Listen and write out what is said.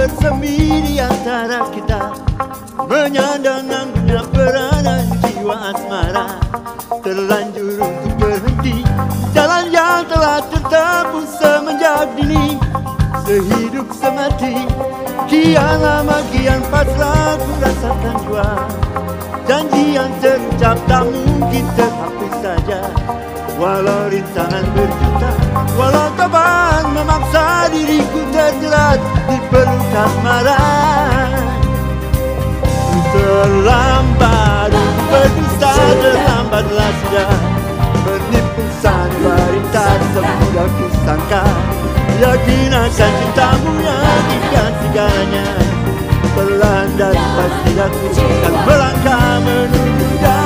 bersemi di antara kita, menyandang anggunnya peranan jiwa asmara. Terlanjur untuk berhenti jalan yang telah tertempuh semenjak dini. Sehidup semati, kian lama kian pasrah ku rasakan jua. Janji yang terucap tak mungkin terhapus saja. Walau rintangan berjuta, walau cobaan memaksa diriku terjerat di pelukan marah. Terlambat berdusta, terlambatlah sudah. Menipu sanubari tak semudah ku sangka. Yakin akan cintamu yang akan segalanya. Perlahan dan pasti aku akan melangkah menuju